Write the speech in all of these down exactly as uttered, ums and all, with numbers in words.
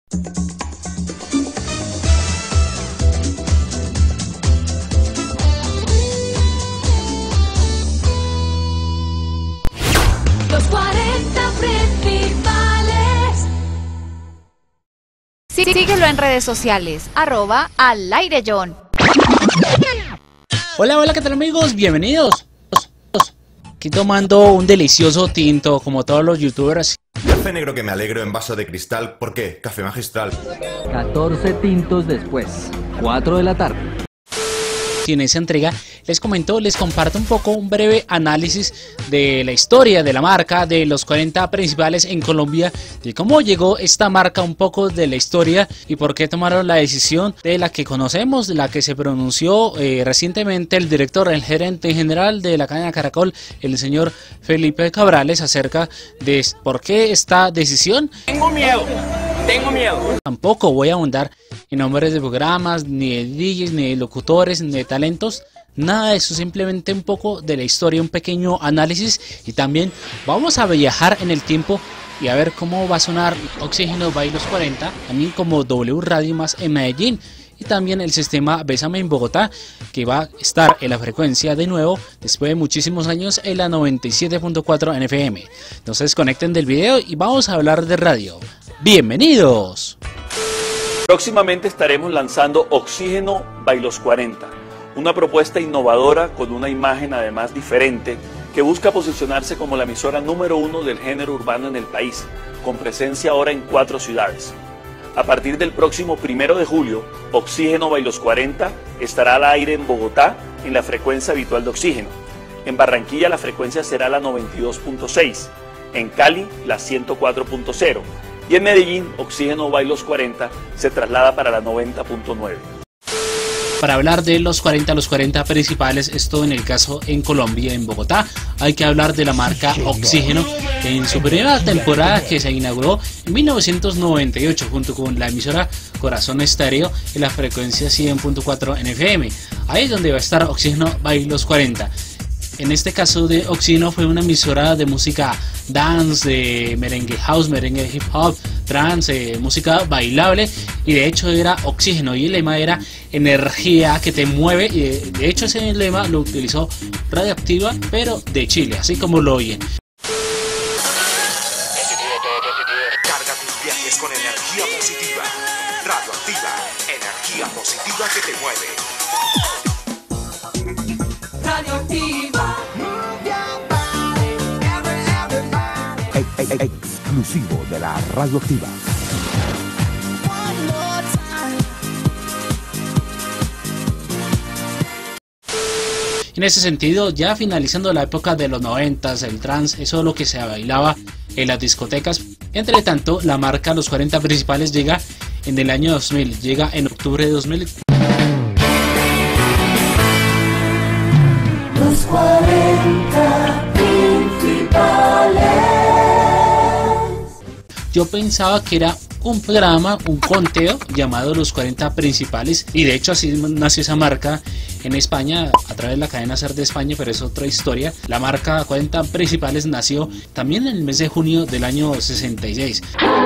Los cuarenta principales. Sí, síguelo en redes sociales, arroba al aire John. Hola, hola, ¿qué tal amigos? Bienvenidos. Aquí tomando un delicioso tinto, como todos los youtubers. Café negro que me alegro en vaso de cristal. ¿Por qué? Café magistral. catorce tintos después, cuatro de la tarde. En esa entrega les comento, les comparto un poco un breve análisis de la historia de la marca, de los cuarenta principales en Colombia, de cómo llegó esta marca, un poco de la historia y por qué tomaron la decisión de la que conocemos, de la que se pronunció eh, recientemente el director, el gerente general de la cadena Caracol, el señor Felipe Cabrales, acerca de por qué esta decisión. Tengo miedo, tengo miedo. Tampoco voy a ahondar en nombres de programas, ni de D Js, ni de locutores, ni de talentos, nada de eso, simplemente un poco de la historia, un pequeño análisis y también vamos a viajar en el tiempo y a ver cómo va a sonar Oxígeno by los cuarenta, también como W Radio Más en Medellín y también el sistema Bésame en Bogotá, que va a estar en la frecuencia de nuevo después de muchísimos años en la noventa y siete punto cuatro en F M. Entonces conecten del video y vamos a hablar de radio. ¡Bienvenidos! Próximamente estaremos lanzando Oxígeno by los cuarenta, una propuesta innovadora con una imagen además diferente que busca posicionarse como la emisora número uno del género urbano en el país, con presencia ahora en cuatro ciudades. A partir del próximo primero de julio, Oxígeno by los cuarenta estará al aire en Bogotá en la frecuencia habitual de Oxígeno. En Barranquilla la frecuencia será la noventa y dos punto seis, en Cali la ciento cuatro punto cero. Y en Medellín, Oxígeno by los cuarenta se traslada para la noventa punto nueve. Para hablar de los cuarenta, los cuarenta principales, esto en el caso en Colombia, en Bogotá, hay que hablar de la marca Oxígeno, que en su primera temporada que se inauguró en mil novecientos noventa y ocho junto con la emisora Corazón Estéreo en la frecuencia cien punto cuatro en F M. Ahí es donde va a estar Oxígeno by los cuarenta. En este caso de Oxígeno fue una emisora de música dance, de merengue house, merengue hip hop, trance, eh, música bailable y de hecho era Oxígeno y el lema era energía que te mueve y de, de hecho ese lema lo utilizó Radioactiva pero de Chile, así como lo oyen. Carga tus viajes con energía positiva. Radioactiva, energía positiva que te mueve. Radioactiva. Exclusivo de la Radioactiva. En ese sentido, ya finalizando la época de los noventas, el trance, eso es lo que se bailaba en las discotecas. Entre tanto, la marca Los cuarenta Principales llega en el año dos mil, llega en octubre de dos mil. Los cuarenta principales. Yo pensaba que era un programa, un conteo llamado Los cuarenta Principales y de hecho así nació esa marca en España a través de la cadena SER de España, pero es otra historia. La marca cuarenta Principales nació también en el mes de junio del año sesenta y seis.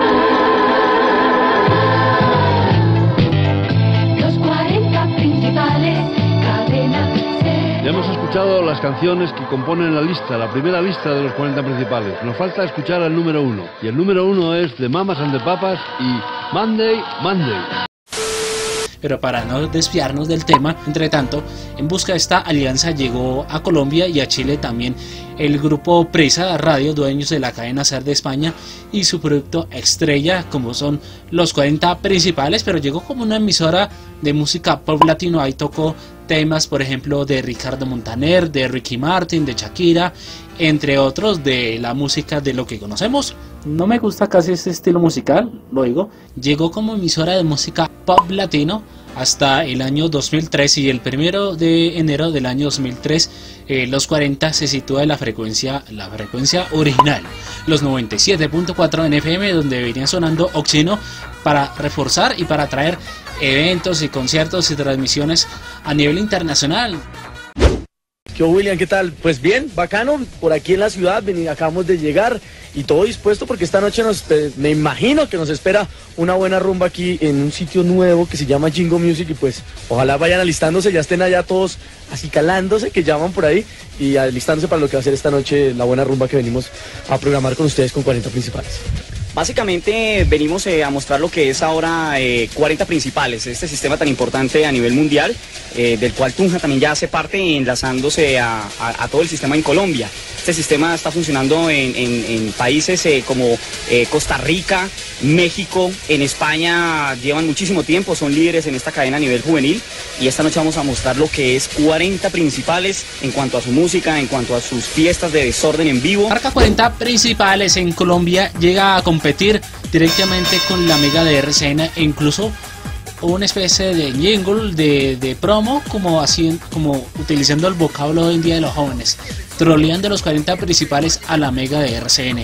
Los cuarenta principales, cadena SER. Ya hemos escuchado las canciones que componen la lista, la primera lista de los cuarenta principales. Nos falta escuchar al número uno. Y el número uno es The Mamas and the Papas y Monday, Monday. Pero para no desviarnos del tema, entre tanto, en busca de esta alianza llegó a Colombia y a Chile también el grupo Prisa Radio, dueños de la cadena SER de España, y su producto estrella, como son los cuarenta Principales, pero llegó como una emisora de música pop latino. Ahí tocó temas, por ejemplo, de Ricardo Montaner, de Ricky Martin, de Shakira, entre otros de la música de lo que conocemos. No me gusta casi este estilo musical, lo digo. Llegó como emisora de música pop latino hasta el año dos mil tres y el primero de enero del año dos mil tres eh, los cuarenta se sitúa en la frecuencia, la frecuencia original, los noventa y siete punto cuatro en F M, donde venían sonando Oxígeno para reforzar y para traer eventos y conciertos y transmisiones a nivel internacional. ¿Qué William? ¿Qué tal? Pues bien, bacano, por aquí en la ciudad, vení, acabamos de llegar y todo dispuesto porque esta noche nos, me imagino que nos espera una buena rumba aquí en un sitio nuevo que se llama Jingo Music y pues ojalá vayan alistándose, ya estén allá todos acicalándose, que llaman por ahí y alistándose para lo que va a ser esta noche la buena rumba que venimos a programar con ustedes con cuarenta principales. Básicamente venimos eh, a mostrar lo que es ahora eh, cuarenta principales, este sistema tan importante a nivel mundial, eh, del cual Tunja también ya hace parte, enlazándose a, a, a todo el sistema en Colombia. Este sistema está funcionando en, en, en países eh, como eh, Costa Rica, México, en España llevan muchísimo tiempo, son líderes en esta cadena a nivel juvenil y esta noche vamos a mostrar lo que es cuarenta principales en cuanto a su música, en cuanto a sus fiestas de desorden en vivo. Marca cuarenta principales en Colombia llega a competir directamente con la Mega de R C N e incluso una especie de jingle de, de promo como, así, como utilizando el vocablo hoy en día de los jóvenes, troleando los cuarenta principales a la Mega de R C N.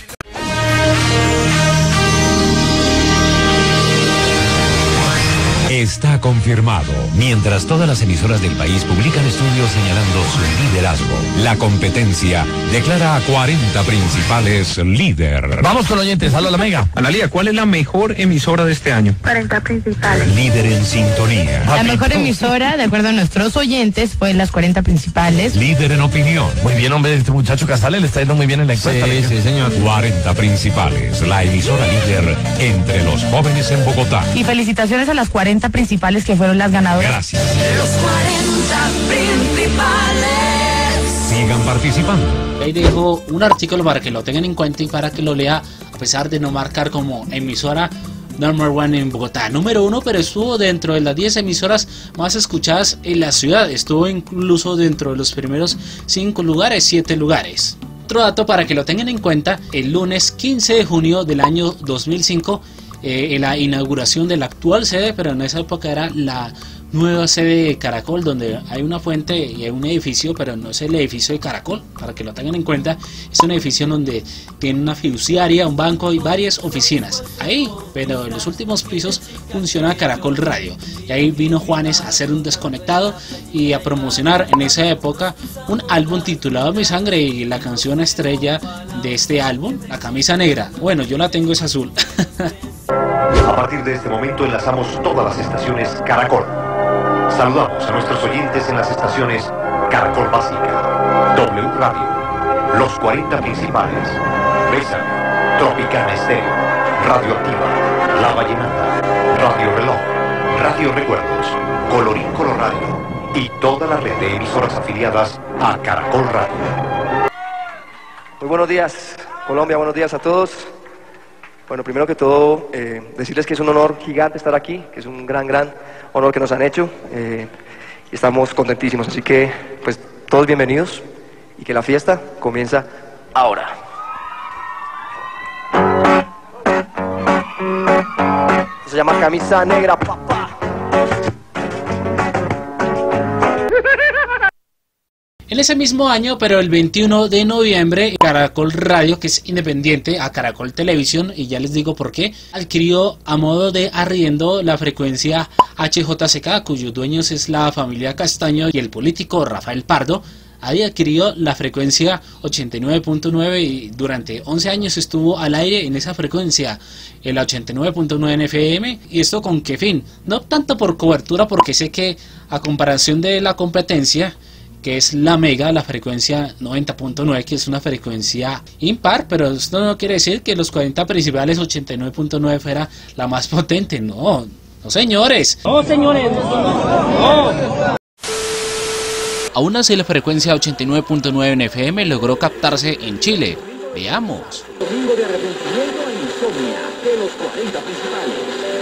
Está confirmado. Mientras todas las emisoras del país publican estudios señalando su liderazgo, la competencia declara a cuarenta principales líder. Vamos con los oyentes. Habla la Mega. Analía, ¿cuál es la mejor emisora de este año? cuarenta principales. Líder en sintonía. La mejor emisora, de acuerdo a nuestros oyentes, fue las cuarenta principales. Líder en opinión. Muy bien, hombre, este muchacho Casale le está yendo muy bien en la encuesta. Sí, sí, señor. cuarenta principales. La emisora líder entre los jóvenes en Bogotá. Y felicitaciones a las cuarenta principales que fueron las ganadoras. Gracias. Los cuarenta principales. Sigan participando. Ahí dejo un artículo para que lo tengan en cuenta y para que lo lea, a pesar de no marcar como emisora number one en Bogotá. Número uno, pero estuvo dentro de las diez emisoras más escuchadas en la ciudad. Estuvo incluso dentro de los primeros cinco lugares, siete lugares. Otro dato para que lo tengan en cuenta, el lunes quince de junio del año dos mil cinco, Eh, en la inauguración de la actual sede, pero en esa época era la nueva sede de Caracol, donde hay una fuente y hay un edificio, pero no es el edificio de Caracol, para que lo tengan en cuenta. Es un edificio donde tiene una fiduciaria, un banco y varias oficinas ahí, pero en los últimos pisos funciona Caracol Radio, y ahí vino Juanes a hacer un desconectado y a promocionar en esa época un álbum titulado Mi Sangre, y la canción estrella de este álbum, La Camisa Negra. Bueno, yo la tengo, es azul. A partir de este momento enlazamos todas las estaciones Caracol. Saludamos a nuestros oyentes en las estaciones Caracol Básica, W Radio, Los cuarenta Principales, Besa, Tropicana Estéreo, Radio Activa, La Vallenata, Radio Reloj, Radio Recuerdos, Colorín Color Radio y toda la red de emisoras afiliadas a Caracol Radio. Muy buenos días, Colombia, buenos días a todos. Bueno, primero que todo, eh, decirles que es un honor gigante estar aquí, que es un gran, gran honor que nos han hecho, eh, y estamos contentísimos, así que, pues, todos bienvenidos, y que la fiesta comienza ahora. Se llama Camisa Negra, papá. En ese mismo año, pero el veintiuno de noviembre, Caracol Radio, que es independiente a Caracol Televisión, y ya les digo por qué, adquirió a modo de arriendo la frecuencia H J C K, cuyos dueños es la familia Castaño y el político Rafael Pardo. Ahí adquirió la frecuencia ochenta y nueve punto nueve y durante once años estuvo al aire en esa frecuencia, el ochenta y nueve punto nueve en F M. ¿Y esto con qué fin? No tanto por cobertura, porque sé que a comparación de la competencia, que es la Mega, la frecuencia noventa punto nueve, que es una frecuencia impar, pero esto no quiere decir que los cuarenta principales ochenta y nueve punto nueve fuera la más potente. No, no señores. No señores, no. Aún así, la frecuencia ochenta y nueve punto nueve en F M logró captarse en Chile. Veamos. Domingo de arrepentimiento e insomnia de los cuarenta principales.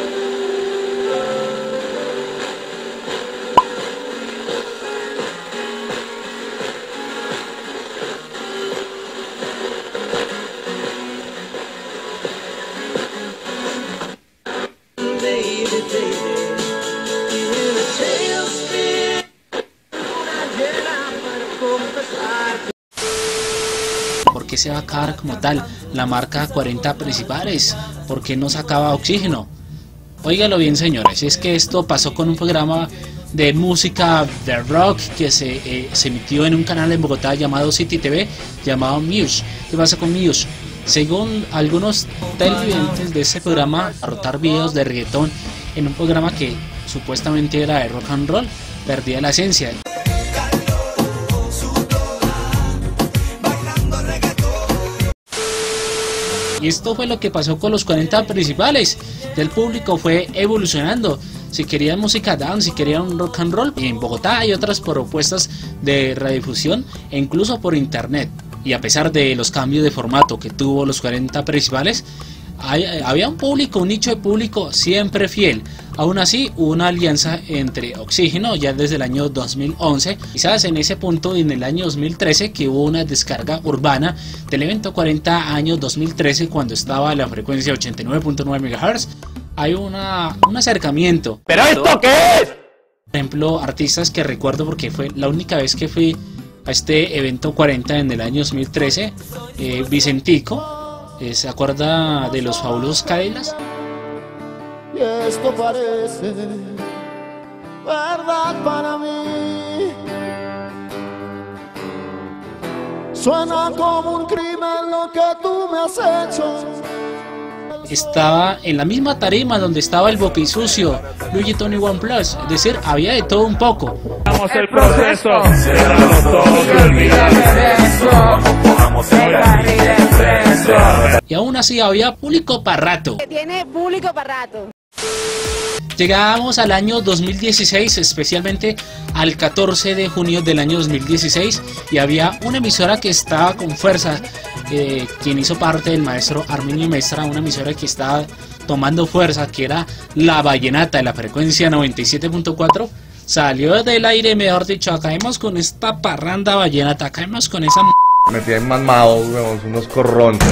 ¿Por qué se va a acabar como tal la marca cuarenta principales? ¿Por qué no sacaba Oxígeno? Óigalo bien, señores, es que esto pasó con un programa de música de rock que se, eh, se emitió en un canal en Bogotá llamado City T V, llamado Muse. ¿Qué pasa con Muse? Según algunos televidentes de ese programa, a rotar videos de reggaetón en un programa que supuestamente era de rock and roll, perdía la esencia. Y esto fue lo que pasó con los cuarenta principales. Del público fue evolucionando. Si querían música dance, si querían rock and roll, en Bogotá hay otras propuestas de radiodifusión e incluso por internet. Y a pesar de los cambios de formato que tuvo los cuarenta principales, hay, había un público, un nicho de público siempre fiel. Aún así, hubo una alianza entre Oxígeno ya desde el año dos mil once, quizás en ese punto en el año dos mil trece, que hubo una descarga urbana del evento cuarenta años dos mil trece, cuando estaba la frecuencia ochenta y nueve punto nueve megahertz. Hay una, un acercamiento. ¿Pero esto qué es? Por ejemplo, artistas que recuerdo porque fue la única vez que fui a este evento cuarenta en el año dos mil trece, eh, Vicentico, eh, ¿se acuerda de los fabulosos Cadillacs? Y esto parece verdad para mí. Suena como un crimen lo que tú me has hecho. Estaba en la misma tarima donde estaba el Boca y Sucio, Luigi Tony One Plus, es decir, había de todo un poco. Vamos el proceso. Y aún así había público para rato. Tiene público para rato. Llegábamos al año dos mil dieciséis, especialmente al catorce de junio del año dos mil dieciséis, y había una emisora que estaba con fuerza, eh, quien hizo parte del maestro Arminio Mestra, una emisora que estaba tomando fuerza, que era La Vallenata de la frecuencia noventa y siete punto cuatro, salió del aire, mejor dicho, caemos con esta parranda vallenata, caemos con esa... Me tienen mamados, weón, unos corrontes.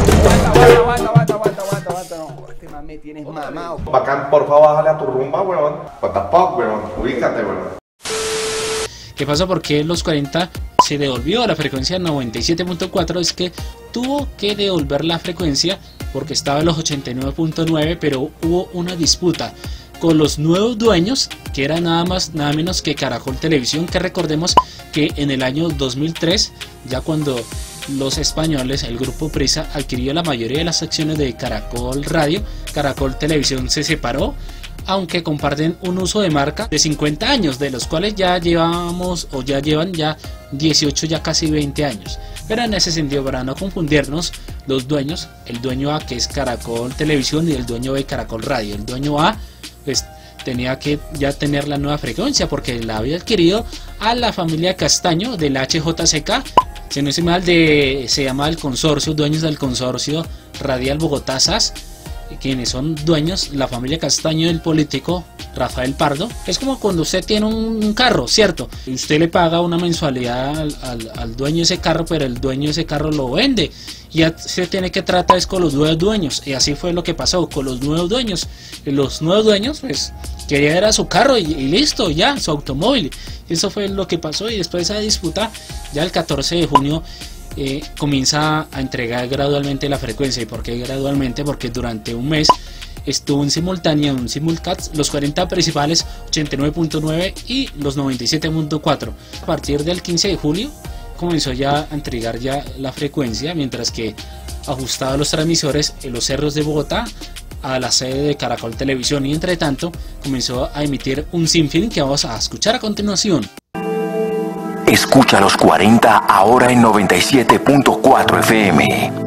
Me tienes mamado. Bacán, por favor, bájale a tu rumba, weón. What the fuck, weón. Ubícate, weón. ¿Qué pasa? Porque los cuarenta se devolvió a la frecuencia noventa y siete punto cuatro, es que tuvo que devolver la frecuencia porque estaba en los ochenta y nueve punto nueve, pero hubo una disputa con los nuevos dueños, que era nada más, nada menos que Caracol Televisión, que recordemos que en el año dos mil tres, ya cuando los españoles, el grupo Prisa, adquirió la mayoría de las acciones de Caracol Radio, Caracol Televisión se separó, aunque comparten un uso de marca de cincuenta años, de los cuales ya llevamos, o ya llevan ya dieciocho, ya casi veinte años. Pero en ese sentido, para no confundirnos, los dueños, el dueño A, que es Caracol Televisión, y el dueño B, Caracol Radio. El dueño A, pues tenía que ya tener la nueva frecuencia porque la había adquirido a la familia Castaño del H J C K, si no estoy mal, de, se llama el consorcio, dueños del consorcio Radial Bogotá S A S, quienes son dueños, la familia Castaño del político Rafael Pardo. Es como cuando usted tiene un carro, ¿cierto? Y usted le paga una mensualidad al, al, al dueño de ese carro, pero el dueño de ese carro lo vende. Y ya se tiene que tratar es con los nuevos dueños. Y así fue lo que pasó con los nuevos dueños. Y los nuevos dueños, pues, quería era su carro y, y listo, ya, su automóvil. Y eso fue lo que pasó. Y después de esa disputa, ya el catorce de junio, Eh, comienza a entregar gradualmente la frecuencia. ¿Y por qué gradualmente? Porque durante un mes estuvo en simultáneo, en simulcast, los cuarenta principales ochenta y nueve punto nueve y los noventa y siete punto cuatro. A partir del quince de julio comenzó ya a entregar ya la frecuencia, mientras que ajustaba los transmisores en los cerros de Bogotá a la sede de Caracol Televisión, y entre tanto comenzó a emitir un sinfín que vamos a escuchar a continuación. Escucha los cuarenta ahora en noventa y siete punto cuatro F M.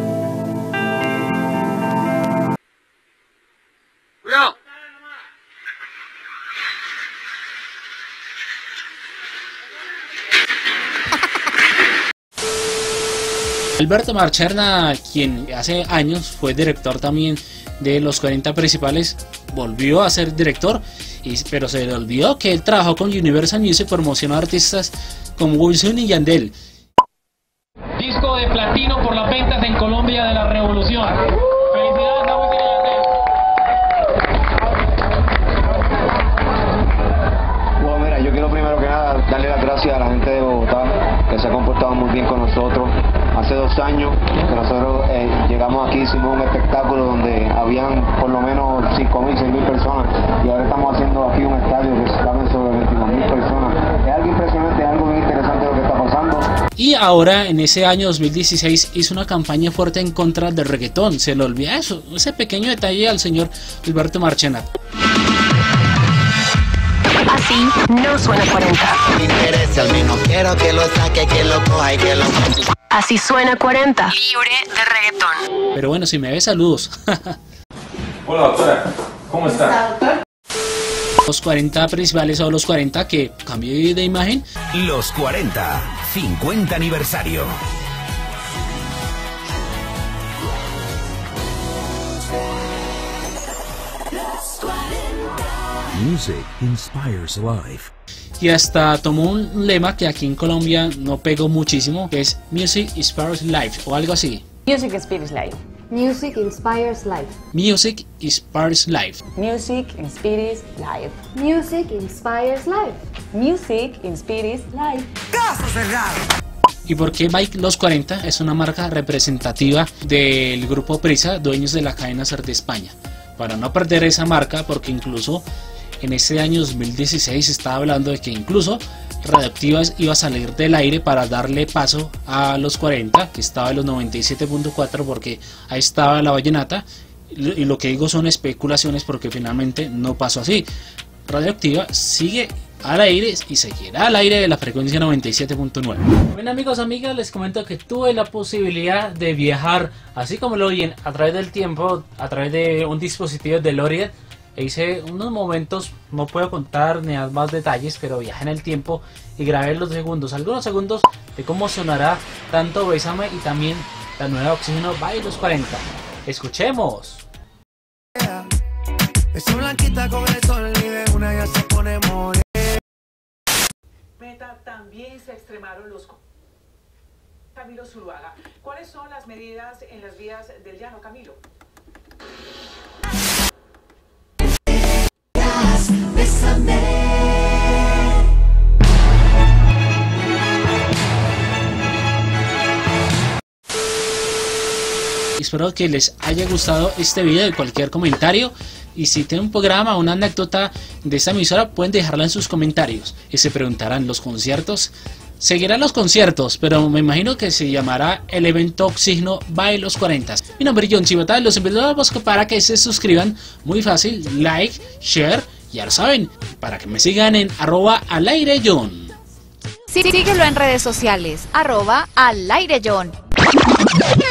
Cuidado. Alberto Marcherna, quien hace años fue director también de los cuarenta principales, volvió a ser director, y, pero se le olvidó que él trabajó con Universal Music, promocionó a artistas como Wilson y Yandel. Disco de platino por las ventas en Colombia de la Revolución. Felicidades a Wilson y Yandel. Bueno, mira, yo quiero primero que nada darle las gracias a la gente de Bogotá, que se ha comportado muy bien con nosotros. Hace dos años que nosotros eh, llegamos aquí, hicimos un espectáculo donde habían por lo menos cinco mil, seis mil personas, y ahora estamos haciendo aquí un estadio que caben sobre veintiún mil personas. Y ahora en ese año dos mil dieciséis hizo una campaña fuerte en contra del reggaetón. Se le olvida eso, ese pequeño detalle al señor Alberto Marchena. Así no suena cuarenta. Así suena cuarenta. Libre de reggaetón. Pero bueno, si me ve, saludos. Hola doctora, ¿cómo está? Los cuarenta principales o los cuarenta que cambié de imagen. Los cuarenta, cincuenta aniversario. Music inspires life. Y hasta tomó un lema que aquí en Colombia no pegó muchísimo, que es Music Inspires Life o algo así. Music Inspires Life. Music Inspires Life. Music Inspires Life. Music Inspires Life. Music Inspires Life. Music Inspires Life. ¡Caso cerrado! ¿Y por qué Bike Los cuarenta es una marca representativa del grupo Prisa, dueños de la cadena SER de España? Para no perder esa marca, porque incluso en ese año dos mil dieciséis se estaba hablando de que incluso Radioactivas iba a salir del aire para darle paso a los cuarenta, que estaba en los noventa y siete punto cuatro, porque ahí estaba la vallenata, y lo que digo son especulaciones porque finalmente no pasó así. Radioactiva sigue al aire y seguirá al aire de la frecuencia noventa y siete punto nueve. Bien amigos, amigas, les comento que tuve la posibilidad de viajar, así como lo oyen, a través del tiempo, a través de un dispositivo de DeLorean. E hice unos momentos, no puedo contar ni dar más detalles, pero viajé en el tiempo y grabé los segundos, algunos segundos de cómo sonará tanto Bésame y también la nueva Oxígeno by Los cuarenta. Escuchemos. Esa blanquita con el sol y de una ya se pone morena. Meta, también se extremaron los... Camilo Zuluaga, ¿cuáles son las medidas en las vías del llano, Camilo? Espero que les haya gustado este video y cualquier comentario. Y si tienen un programa o una anécdota de esta emisora, pueden dejarla en sus comentarios. Y se preguntarán, ¿los conciertos? Seguirán los conciertos, pero me imagino que se llamará el evento Oxígeno by Los cuarenta. Mi nombre es John Chivata, los invito a buscar para que se suscriban. Muy fácil, like, share, ya lo saben, para que me sigan en arroba al aire John. Sí, síguelo en redes sociales, arroba al aire John.